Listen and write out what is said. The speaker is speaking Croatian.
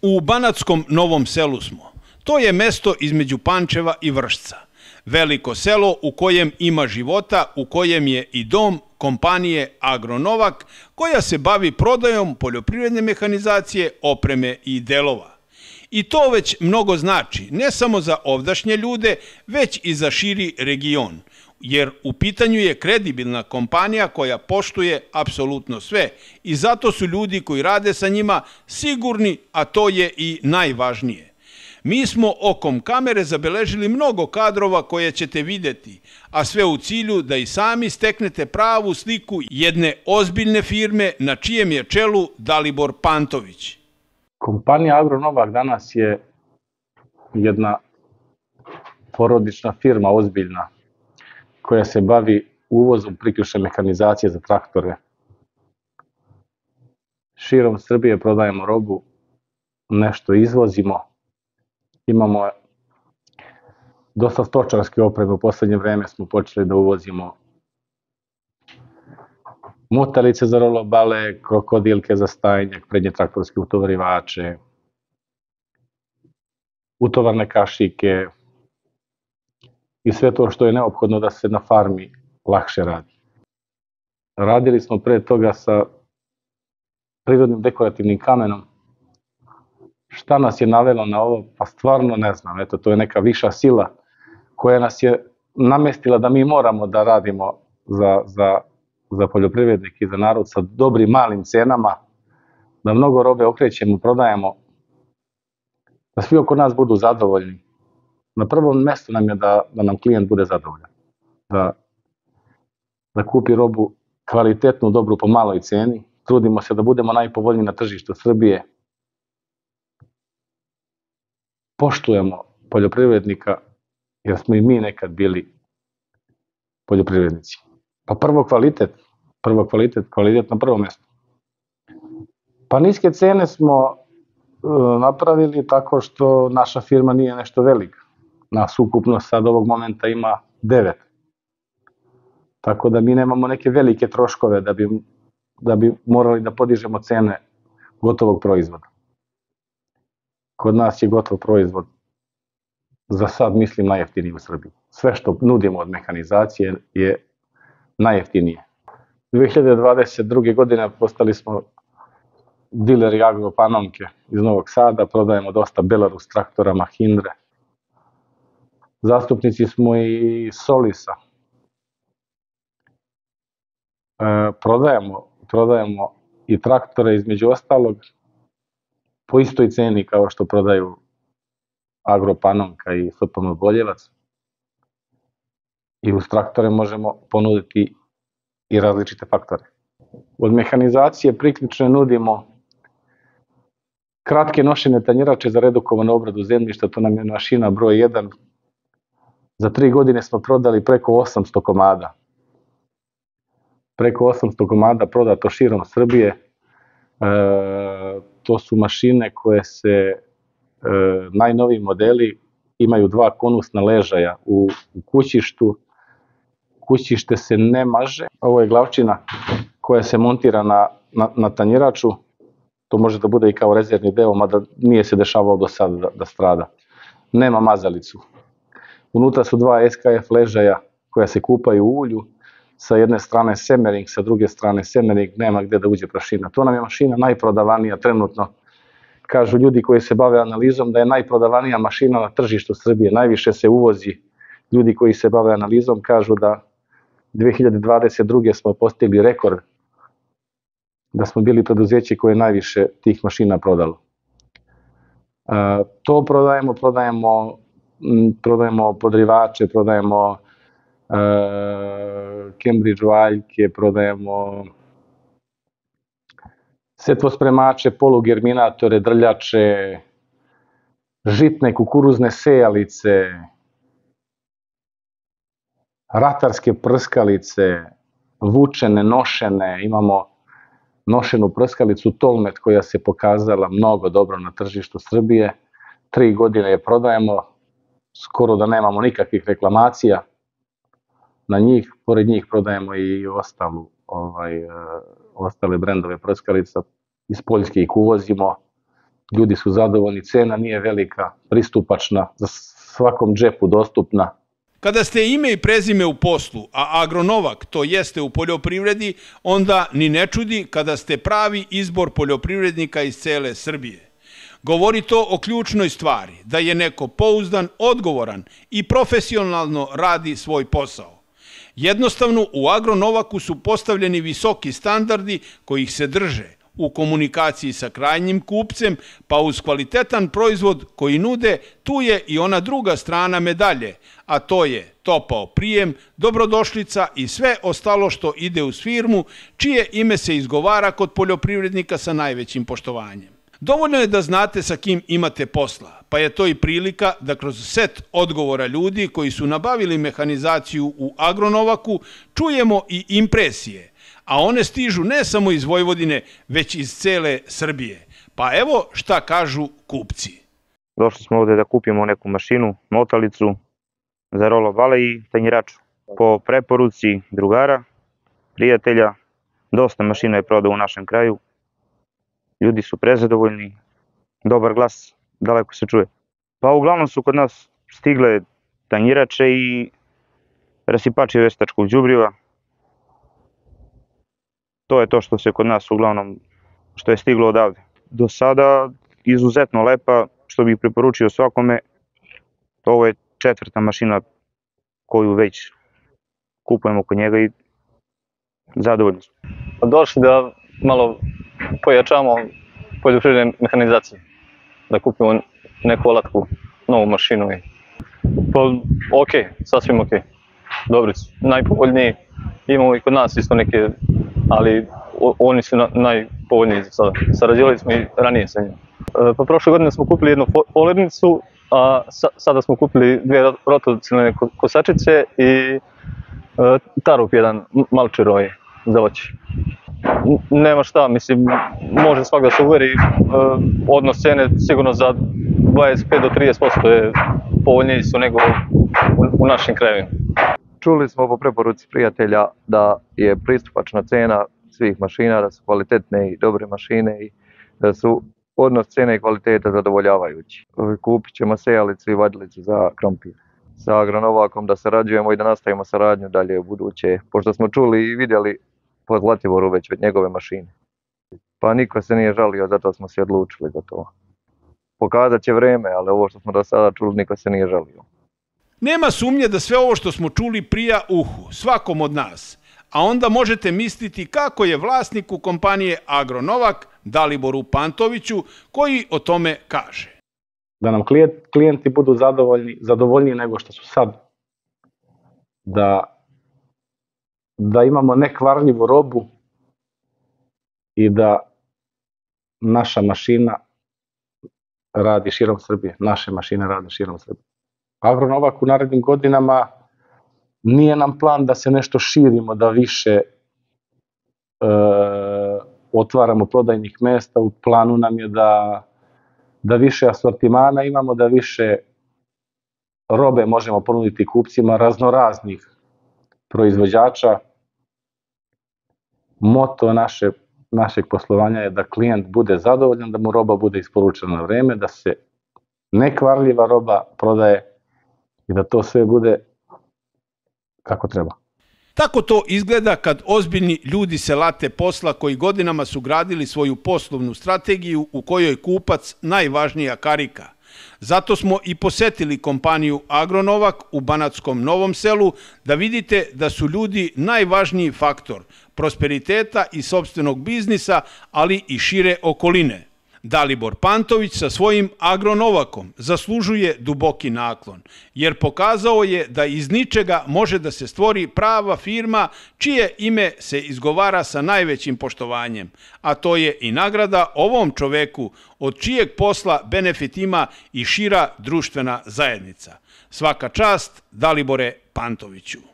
U Banatskom Novom Selu smo. To je mesto između Pančeva i Vršca. Veliko selo u kojem ima života, u kojem je i dom kompanije Agronovak, koja se bavi prodajom poljoprivredne mehanizacije, opreme i delova. I to već mnogo znači, ne samo za ovdašnje ljude, već i za širi region, jer u pitanju je kredibilna kompanija koja poštuje apsolutno sve i zato su ljudi koji rade sa njima sigurni, a to je i najvažnije. Mi smo okom kamere zabeležili mnogo kadrova koje ćete vidjeti, a sve u cilju da i sami steknete pravu sliku jedne ozbiljne firme na čijem je čelu Dalibor Pantović. Kompanija Agronovak danas je jedna porodična firma, ozbiljna, koja se bavi uvozom priključne mehanizacije za traktore. Širom Srbije prodajemo robu, nešto izvozimo. Imamo dosta stočarske opreme, u poslednje vreme smo počeli da uvozimo mutalice za rolobale, krokodilke za stajnjak, prednje traktorske utovarivače, utovarne kašike i sve to što je neophodno da se na farmi lakše radi. Radili smo pre toga sa prirodnim dekorativnim kamenom. Šta nas je navelo na ovo? Pa stvarno ne znam. Eto, to je neka viša sila koja nas je namestila da mi moramo da radimo za poljoprivrednike i za narod sa dobrim malim cenama, da mnogo robe okrećemo, prodajemo, da svi oko nas budu zadovoljni. Na prvom mestu nam je da nam klijent bude zadovoljan, da kupi robu kvalitetnu, dobru po maloj ceni. Trudimo se da budemo najpovoljniji na tržištu Srbije. Poštujemo poljoprivrednika, jer smo i mi nekad bili poljoprivrednici. Pa kvalitet na prvom mjestu. Pa niske cene smo napravili tako što naša firma nije nešto velika. Nas ukupno sad ovog momenta ima 9. Tako da mi nemamo neke velike troškove da bi morali da podižemo cene gotovog proizvoda. Kod nas je gotov proizvod, za sad mislim, najjeftiniji u Srbiji. Sve što nudimo od mehanizacije je najjeftinije. 2022. godine postali smo dileri Agropanomke iz Novog Sada, prodajemo dosta Belarus traktora, Mahindre. Zastupnici smo i Solisa. Prodajemo i traktore, između ostalog, po istoj ceni kao što prodaju Agropanomka i FPM Boljevac. I uz traktore možemo ponuditi i različite faktore. Od mehanizacije priključne nudimo kratke nošene tanjirače za redukovanu obradu zemljišta, to nam je mašina broj 1. Za 3 godine smo prodali preko 800 komada. Preko 800 komada prodato širom Srbije. To su mašine koje se, najnoviji modeli, imaju 2 konusna ležaja u kućištu. Kućište se ne maže. Ovo je glavčina koja se montira na tanjiraču. To može da bude i kao rezervni deo, mada nije se dešavalo do sada da strada. Nema mazalicu. Unutra su 2 SKF ležaja koja se kupaju u ulju. Sa jedne strane semering, sa druge strane semering, nema gde da uđe prašina. To nam je mašina najprodavanija trenutno. Kažu ljudi koji se bave analizom da je najprodavanija mašina na tržištu Srbije. Najviše se uvozi. Ljudi koji se bave analizom kažu da 2022. smo postigli rekord, da smo bili preduzeće koje je najviše tih mašina prodalo. To prodajemo podrivače, prodajemo Cambridge valjke, prodajemo setvospremače, polugerminatore, drljače, žitne kukuruzne sejalice, ratarske prskalice, vučene, nošene. Imamo nošenu prskalicu Tolmet koja se pokazala mnogo dobro na tržištu Srbije. 3 godine je prodajemo, skoro da nemamo nikakvih reklamacija na njih. Pored njih prodajemo i ostale brendove prskalica. Iz Poljske ih uvozimo. ljudi su zadovoljni, cena nije velika, pristupačna, za svakom džepu dostupna. Kada ste ime i prezime u poslu, a Agronovak to jeste u poljoprivredi, onda ni ne čudi kada ste pravi izbor poljoprivrednika iz cele Srbije. Govori to o ključnoj stvari, da je neko pouzdan, odgovoran i profesionalno radi svoj posao. Jednostavno, u Agronovaku su postavljeni visoki standardi kojih se drže u komunikaciji sa krajnjim kupcem, pa uz kvalitetan proizvod koji nude, tu je i ona druga strana medalje, a to je topao prijem, dobrodošlica i sve ostalo što ide uz firmu, čije ime se izgovara kod poljoprivrednika sa najvećim poštovanjem. Dovoljno je da znate sa kim imate posla, pa je to i prilika da kroz set odgovora ljudi koji su nabavili mehanizaciju u Agronovaku čujemo i impresije, a one stižu ne samo iz Vojvodine, već iz cele Srbije. Pa evo šta kažu kupci. Došli smo ovde da kupimo neku mašinu, motalicu za rolo vale i tanjiraču. Po preporuci drugara, prijatelja, dosta mašina je prodao u našem kraju. Ljudi su prezadovoljni, dobar glas, daleko se čuje. Pa uglavnom su kod nas stigle tanjirače i rasipači veštačkog đubriva. To je to što se kod nas uglavnom, što je stiglo odavde. Do sada izuzetno lepa, što bih preporučio svakome. Ovo je 4. mašina koju već kupujemo kod njega i zadovoljni smo. Došli da malo pojačamo poljoprivredne mehanizacije, da kupimo neku alatku, novu mašinu. Pa ok, sasvim ok, dobri su, najpovoljniji, imamo i kod nas isto neke, ali oni su najpovoljniji za sada. Sarađivali smo i ranije sa njima. Pa prošle godine smo kupili jednu polernicu, a sada smo kupili 2 rotociljne kosačice i tarup jedan malčer za voće. Nema šta, mislim, može svak da se uveri, odnos cene sigurno za 25 do 30% je povoljniji su nego u našim krajevima. Čuli smo po preporuci prijatelja da je pristupačna cena svih mašina, da su kvalitetne i dobre mašine i da su odnos cene i kvaliteta zadovoljavajući. Kupit ćemo sejalicu i vadilicu za krompir. Sa Agronovakom da sarađujemo i da nastavimo saradnju dalje u buduće, pošto smo čuli i vidjeli po Zlatiboru već njegove mašine. Pa niko se nije žalio, zato smo se odlučili za to. Pokazat će vreme, ali ovo što smo do sada čuli, niko se nije žalio. Nema sumnje da sve ovo što smo čuli prija uhu, svakom od nas, a onda možete misliti kako je vlasniku kompanije Agronovak, Daliboru Pantoviću, koji o tome kaže. Da nam klijenti budu zadovoljniji nego što su sad. Da imamo nekvarljivu robu i da naša mašina radi širom Srbije. Naše mašine rade širom Srbije. Agronovak u narednim godinama nije nam plan da se nešto širimo, da više otvaramo prodajnih mesta. U planu nam je da više asortimana imamo, da više robe možemo ponuditi kupcima raznoraznih proizvođača. Moto našeg poslovanja je da klijent bude zadovoljan, da mu roba bude isporučena na vreme, da se nekvarljiva roba prodaje i da to sve bude kako treba. Tako to izgleda kad ozbiljni ljudi se late posla koji godinama su gradili svoju poslovnu strategiju u kojoj kupac najvažnija karika. Zato smo i posetili kompaniju Agronovak u Banatskom Novom Selu da vidite da su ljudi najvažniji faktor prosperiteta i sopstvenog biznisa, ali i šire okoline. Dalibor Pantović sa svojim Agronovakom zaslužuje duboki naklon, jer pokazao je da iz ničega može da se stvori prava firma čije ime se izgovara sa najvećim poštovanjem, a to je i nagrada ovom čoveku od čijeg posla benefit ima i šira društvena zajednica. Svaka čast Dalibore Pantoviću.